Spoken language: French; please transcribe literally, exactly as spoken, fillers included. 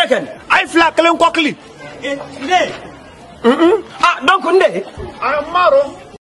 ken ay fila kelen kokli ne ah donc nde ay maro